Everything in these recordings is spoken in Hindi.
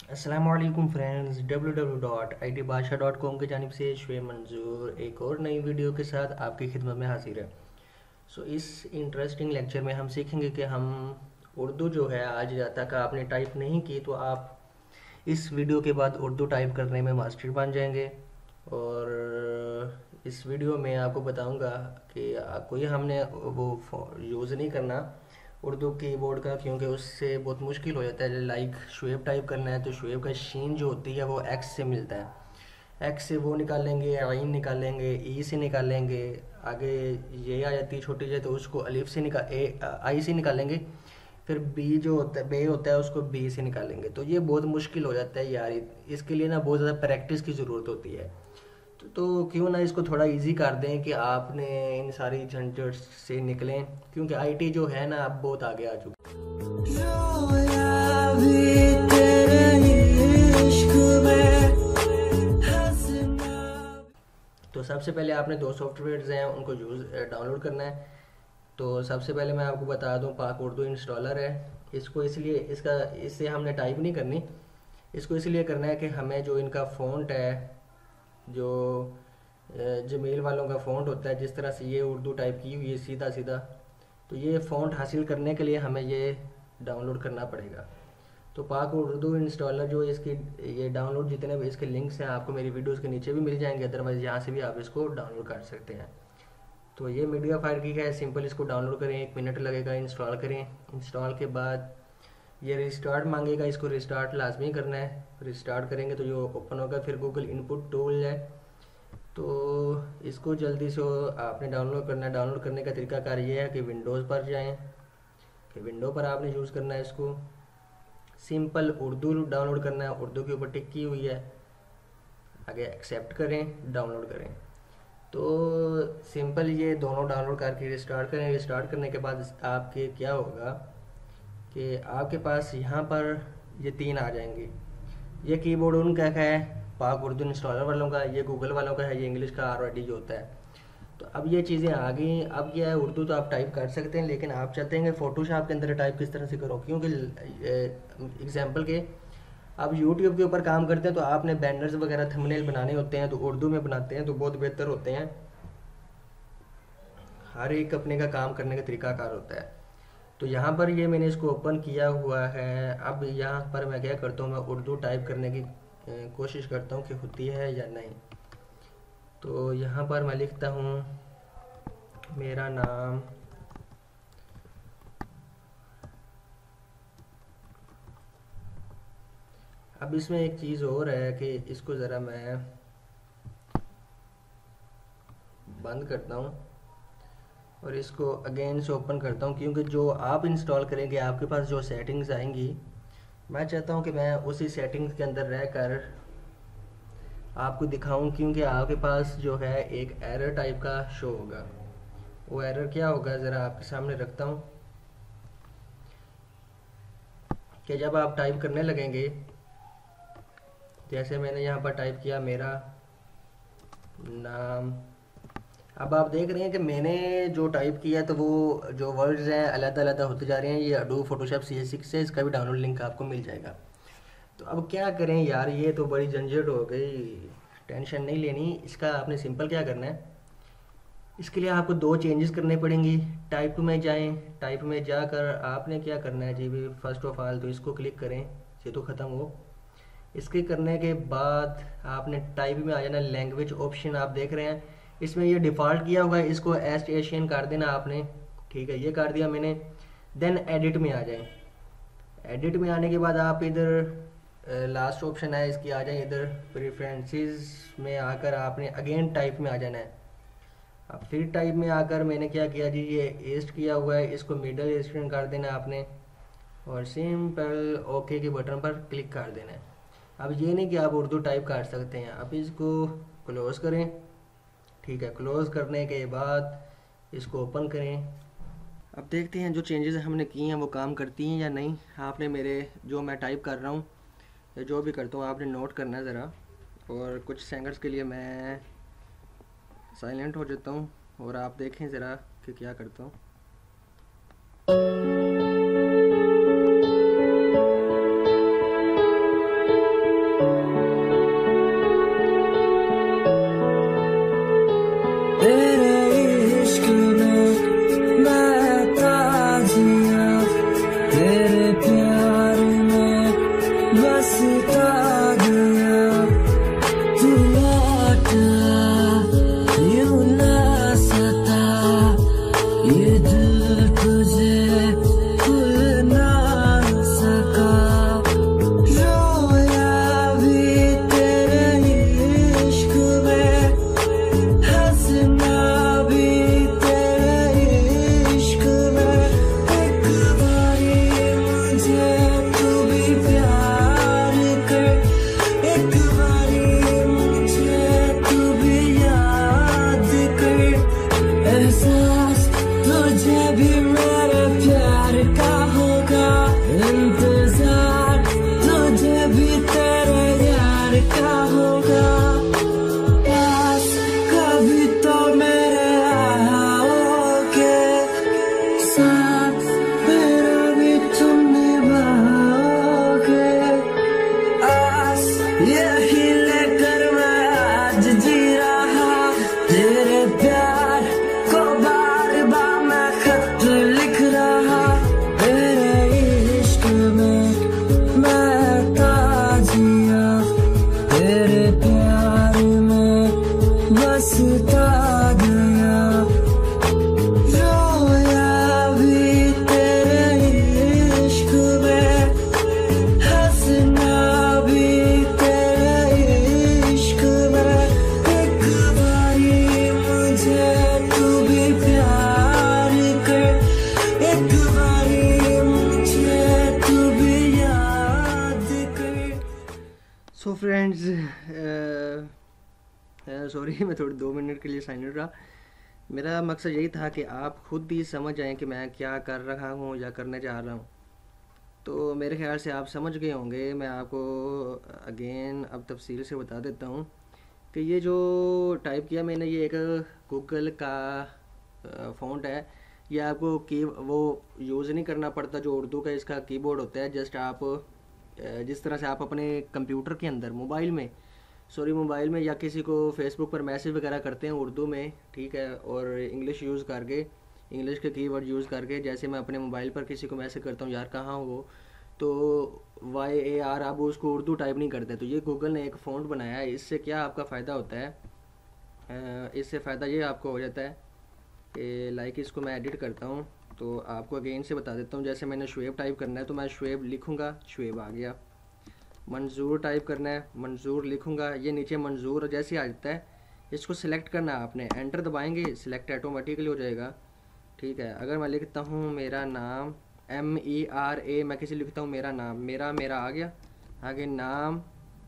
अस्सलामुअलैकुम फ्रेंड्स, www.itbadshah.com की जानिब से शुएब मंजूर एक और नई वीडियो के साथ आपकी खिदमत में हाजिर है। इस इंटरेस्टिंग लेक्चर में हम सीखेंगे कि हम उर्दू जो है आज तक आपने टाइप नहीं की तो आप इस वीडियो के बाद उर्दू टाइप करने में मास्टर बन जाएंगे। और इस वीडियो में आपको बताऊंगा कि कोई हमने वो यूज़ नहीं करना उर्दू कीबोर्ड का, क्योंकि उससे बहुत मुश्किल हो जाता है। लाइक शुएब टाइप करना है तो शुएब का शीन जो होती है वो एक्स से मिलता है, एक्स से वो निकालेंगे, आइन निकालेंगे, ई से निकालेंगे, आगे ये आ जाती है छोटी जे तो उसको अलिफ से आई से निकालेंगे, फिर बी जो होता है बे होता है उसको बी से निकालेंगे। तो ये बहुत मुश्किल हो जाता है यार, इसके लिए ना बहुत ज़्यादा प्रैक्टिस की ज़रूरत होती है। तो क्यों ना इसको थोड़ा इजी कर दें कि आपने इन सारी झंझट से निकलें, क्योंकि आईटी जो है ना अब बहुत आगे आ चुकी है। तो सबसे पहले आपने दो सॉफ्टवेयर्स हैं उनको डाउनलोड करना है। तो सबसे पहले मैं आपको बता दूं, पाक उर्दू इंस्टॉलर है। इसको इसलिए इससे हमने टाइप नहीं करनी, इसको इसलिए करना है कि हमें जो इनका फ़ॉन्ट है, जो जीमेल वालों का फ़ॉन्ट होता है, जिस तरह से ये उर्दू टाइप की हुई है सीधा सीधा, तो ये फ़ॉन्ट हासिल करने के लिए हमें ये डाउनलोड करना पड़ेगा। तो पाक उर्दू इंस्टॉलर जो इसकी ये डाउनलोड जितने भी इसके लिंक्स हैं आपको मेरी वीडियोस के नीचे भी मिल जाएंगे, अदरवाइज़ यहाँ से भी आप इसको डाउनलोड कर सकते हैं। तो ये मीडिया फायर की है, सिंपल इसको डाउनलोड करें, 1 मिनट लगेगा, इंस्टॉल करें। इंस्टॉल के बाद ये रिस्टार्ट मांगेगा, इसको रिस्टार्ट लाजमी करना है। रिस्टार्ट करेंगे तो ये ओपन होगा, फिर गूगल इनपुट टूल है तो इसको जल्दी से आपने डाउनलोड करना है। डाउनलोड करने का तरीकाकार ये है कि विंडोज़ पर जाएं, कि विंडो पर आपने यूज़ करना है इसको। सिंपल उर्दू डाउनलोड करना है, उर्दू के ऊपर टिक की हुई है, आगे एक्सेप्ट करें, डाउनलोड करें। तो सिंपल ये दोनों डाउनलोड करके रिस्टार्ट करें। रिस्टार्ट करने के बाद आपके क्या होगा कि आपके पास यहाँ पर ये 3 आ जाएंगे। ये कीबोर्ड उनका का है, पाक उर्दू इंस्टॉलर वालों का, ये गूगल वालों का है, ये इंग्लिश का ROD जो होता है। तो अब ये चीज़ें आ गई। अब क्या है, उर्दू तो आप टाइप कर सकते हैं, लेकिन आप चाहते हैं कि फ़ोटोशॉप के अंदर टाइप किस तरह से करो, क्योंकि एग्जाम्पल के आप यूट्यूब के ऊपर काम करते हैं तो आपने बैनर्स वगैरह थंबनेल बनाने होते हैं तो उर्दू में बनाते हैं तो बहुत बेहतर होते हैं। हर एक अपने का काम करने का तरीकाकार होता है। तो यहाँ पर ये मैंने इसको ओपन किया हुआ है। अब यहाँ पर मैं क्या करता हूँ, मैं उर्दू टाइप करने की कोशिश करता हूँ कि होती है या नहीं। तो यहाँ पर मैं लिखता हूँ मेरा नाम, अब इसमें एक चीज़ और है कि इसको ज़रा मैं बंद करता हूँ और इसको अगेन से ओपन करता हूँ, क्योंकि जो आप इंस्टॉल करेंगे आपके पास जो सेटिंग्स आएंगी, मैं चाहता हूँ कि मैं उसी सेटिंग्स के अंदर रहकर आपको दिखाऊं, क्योंकि आपके पास जो है एक एरर टाइप का शो होगा। वो एरर क्या होगा ज़रा आपके सामने रखता हूँ कि जब आप टाइप करने लगेंगे, जैसे मैंने यहाँ पर टाइप किया मेरा नाम, अब आप देख रहे हैं कि मैंने जो टाइप किया तो वो जो वर्ड्स हैं अलग अलग होते जा रहे हैं। ये अडोब फोटोशॉप CS6 है, इसका भी डाउनलोड लिंक आपको मिल जाएगा। तो अब क्या करें यार, ये तो बड़ी झंझट हो गई। टेंशन नहीं लेनी, इसका आपने सिंपल क्या करना है, इसके लिए आपको 2 चेंजेस करने पड़ेंगी। टाइप में जाएं, टाइप में जाकर आपने क्या करना है जी भी, फर्स्ट ऑफ ऑल तो इसको क्लिक करें, ये तो ख़त्म हो। इसके करने के बाद आपने टाइप में आ जाना, लैंग्वेज ऑप्शन आप देख रहे हैं इसमें ये डिफ़ॉल्ट किया हुआ है, इसको एस्ट एशियन कर देना आपने, ठीक है, ये कर दिया मैंने। देन एडिट में आ जाए। एडिट में आने के बाद आप इधर लास्ट ऑप्शन है इसकी, आ जाए इधर प्रेफरेंसेस में आकर आपने अगेन टाइप में आ जाना है। अब फिर टाइप में आकर मैंने क्या किया जी, ये ईस्ट किया हुआ है, इसको मिडल ईस्टर्न कर देना आपने और सिंपल ओके के बटन पर क्लिक कर देना है। अब ये नहीं कि आप उर्दू टाइप कर सकते हैं। अब इसको क्लोज़ करें, ठीक है, क्लोज़ करने के बाद इसको ओपन करें। अब देखते हैं जो चेंजेस हमने किए हैं वो काम करती हैं या नहीं। आपने मेरे जो मैं टाइप कर रहा हूँ या जो भी करता हूँ आपने नोट करना है ज़रा, और कुछ सेकंड्स के लिए मैं साइलेंट हो जाता हूँ और आप देखें ज़रा कि क्या करता हूँ। बसता गया तू लौटा यूं ना सता ये दिल तुझे भूल ना सका रोया भी तेरे इश्क में हंसना भी तेरे इश्क में एक बारी मुझे तू भी प्यार कर एक बारी मुझे तू भी याद कर एहसास तुझे भी मेरे प्यार का होगा इंतजार तुझे भी तेरे यार का होगा पास कभी तो मेरे आओगे साथ मेरा भी तुम निभाओगे आस यही लेकर मैं आज जी रहा तेरे प्यार को बार बार मैं खत लिख रहा तेरे इश्क में मैं ताजिया तेरे प्यार में बसता गया रोया भी तेरे इश्क में हंसना भी तेरे इश्क में एक बारी मुझे तू भी प्यार कर एक बारी मुझे तू भी याद कर। सो फ्रेंड्स, सॉरी मैं थोड़ी 2 मिनट के लिए साइलेंट रहा। मेरा मकसद यही था कि आप खुद भी समझ जाएं कि मैं क्या कर रहा हूँ या करने जा रहा हूँ। तो मेरे ख्याल से आप समझ गए होंगे। मैं आपको अगेन अब तफसील से बता देता हूँ कि ये जो टाइप किया मैंने, ये एक गूगल का फ़ॉन्ट है। ये आपको की वो यूज़ नहीं करना पड़ता जो उर्दू का इसका कीबोर्ड होता है। जस्ट आप जिस तरह से आप अपने कंप्यूटर के अंदर मोबाइल में या किसी को फेसबुक पर मैसेज वगैरह करते हैं उर्दू में, ठीक है, और इंग्लिश यूज़ करके, इंग्लिश के कीवर्ड यूज़ करके, जैसे मैं अपने मोबाइल पर किसी को मैसेज करता हूँ यार कहाँ हो वो, तो YAR आप उसको उर्दू टाइप नहीं करते। तो ये गूगल ने एक फ़ॉन्ट बनाया है। इससे क्या आपका फ़ायदा होता है, इससे फ़ायदा ये आपको हो जाता है कि लाइक इसको मैं एडिट करता हूँ तो आपको अगेन से बता देता हूँ। जैसे मैंने शुएब टाइप करना है तो मैं शुएब लिखूँगा, शुएब आ गया। मंजूर टाइप करना है, मंजूर लिखूँगा, ये नीचे मंजूर जैसे आ जाता है। इसको सिलेक्ट करना है आपने, एंटर दबाएंगे, सिलेक्ट ऑटोमेटिकली हो जाएगा, ठीक है। अगर मैं लिखता हूँ मेरा नाम, MERA, मैं किसी लिखता हूँ मेरा नाम, मेरा आ गया, आगे नाम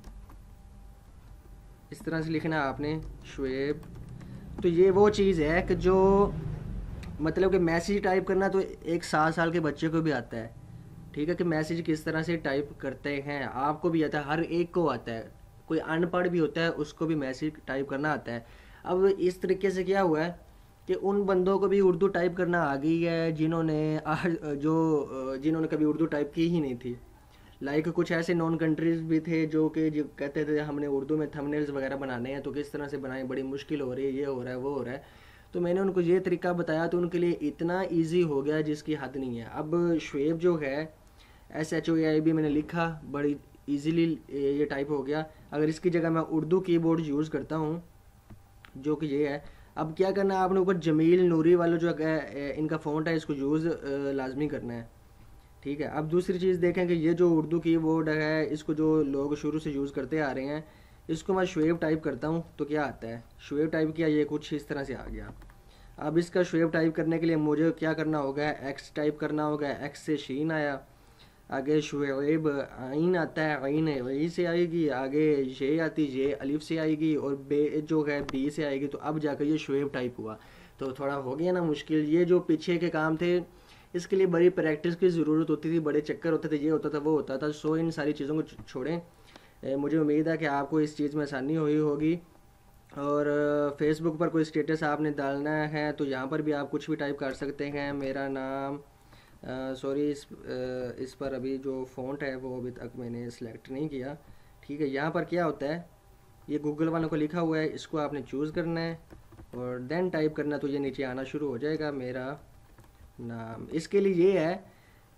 इस तरह से लिखना है आपने, शुएब। तो ये वो चीज़ है कि जो मतलब कि मैसेज टाइप करना तो एक 7 साल के बच्चे को भी आता है, ठीक है, कि मैसेज किस तरह से टाइप करते हैं आपको भी आता है, हर एक को आता है। कोई अनपढ़ भी होता है उसको भी मैसेज टाइप करना आता है। अब इस तरीके से क्या हुआ है कि उन बंदों को भी उर्दू टाइप करना आ गई है जिन्होंने कभी उर्दू टाइप की ही नहीं थी। लाइक कुछ ऐसे नॉन कंट्रीज भी थे जो कहते थे हमने उर्दू में थंबनेल्स वगैरह बनाने हैं तो किस तरह से बनाएं, बड़ी मुश्किल हो रही है, ये हो रहा है वो हो रहा है। तो मैंने उनको ये तरीका बताया तो उनके लिए इतना ईजी हो गया जिसकी हद नहीं है। अब शुएब जो है SHOEIB मैंने लिखा, बड़ी इजीली ये टाइप हो गया। अगर इसकी जगह मैं उर्दू कीबोर्ड यूज़ करता हूँ जो कि ये है, अब क्या करना है आपने, ऊपर जमील नूरी वाला जो इनका फ़ॉन्ट है इसको यूज़ लाजमी करना है, ठीक है। अब दूसरी चीज़ देखें कि ये जो उर्दू कीबोर्ड है इसको जो लोग शुरू से यूज़ करते आ रहे हैं, इसको मैं शुएब टाइप करता हूँ तो क्या आता है, शुएब टाइप किया, ये कुछ इस तरह से आ गया। अब इसका शुएब टाइप करने के लिए मुझे क्या करना होगा, X टाइप करना होगा, X से शीन आया, आगे शुएब आइन आता है, आइन वही से आएगी, आगे ये आती, ये अलिफ से आएगी, और बे जो है B से आएगी। तो अब जाकर ये शुएब टाइप हुआ। तो थोड़ा हो गया ना मुश्किल। ये जो पीछे के काम थे इसके लिए बड़ी प्रैक्टिस की ज़रूरत होती थी, बड़े चक्कर होते थे, ये होता था वो होता था। सो इन सारी चीज़ों को छोड़ें। मुझे उम्मीद है कि आपको इस चीज़ में आसानी हुई होगी। और फेसबुक पर कोई स्टेटस आपने डालना है तो यहाँ पर भी आप कुछ भी टाइप कर सकते हैं, मेरा नाम। सॉरी इस पर अभी जो फ़ॉन्ट है वो अभी तक मैंने सेलेक्ट नहीं किया, ठीक है। यहाँ पर क्या होता है, ये गूगल वालों को लिखा हुआ है, इसको आपने चूज़ करना है और देन टाइप करना, तो ये नीचे आना शुरू हो जाएगा, मेरा नाम। इसके लिए ये है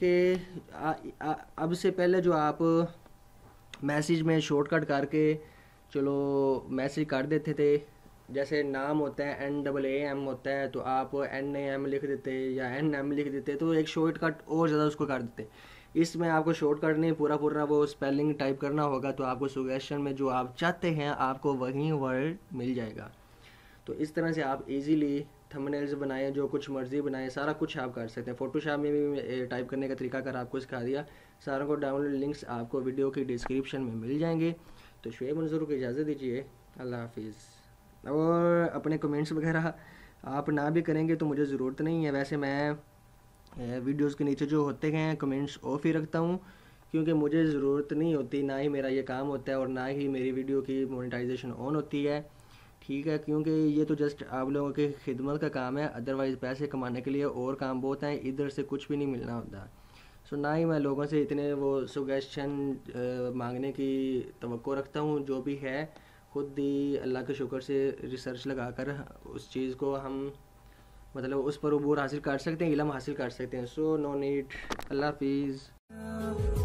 कि अब से पहले जो आप मैसेज में शॉर्टकट करके चलो मैसेज कर देते थे, जैसे नाम होता है NAAM होता है, तो आप NAM लिख देते या NM लिख देते, तो एक शॉर्टकट और ज़्यादा उसको कर देते। इसमें आपको शॉर्टकट नहीं, पूरा पूरा वो स्पेलिंग टाइप करना होगा, तो आपको सजेशन में जो आप चाहते हैं आपको वही वर्ड मिल जाएगा। तो इस तरह से आप इजीली थंबनेल्स बनाएं, जो कुछ मर्ज़ी बनाएं, सारा कुछ आप कर सकते हैं। फोटोशॉप में भी टाइप करने का तरीका कर आपको सिखा दिया। सारों को डाउनलोड लिंक्स आपको वीडियो की डिस्क्रिप्शन में मिल जाएंगे। तो शुएब मंजूर को इजाज़त दीजिए, अल्लाह हाफिज़। और अपने कमेंट्स वगैरह आप ना भी करेंगे तो मुझे ज़रूरत नहीं है। वैसे मैं वीडियोज़ के नीचे जो होते हैं कमेंट्स ऑफ ही रखता हूँ, क्योंकि मुझे ज़रूरत नहीं होती, ना ही मेरा ये काम होता है और ना ही मेरी वीडियो की मोनेटाइजेशन ऑन होती है। ठीक है, क्योंकि ये तो जस्ट आप लोगों की खिदमत का काम है, अदरवाइज़ पैसे कमाने के लिए और काम बहुत हैं, इधर से कुछ भी नहीं मिलना होता। सो ना ही मैं लोगों से इतने वो सजेशन मांगने की तवक्को रखता हूँ। जो भी है खुद ही अल्लाह के शुक्र से रिसर्च लगा कर उस चीज़ को हम मतलब उस पर अबूर हासिल कर सकते हैं, इल्म हासिल कर सकते हैं। So no need. अल्लाह हाफिज़।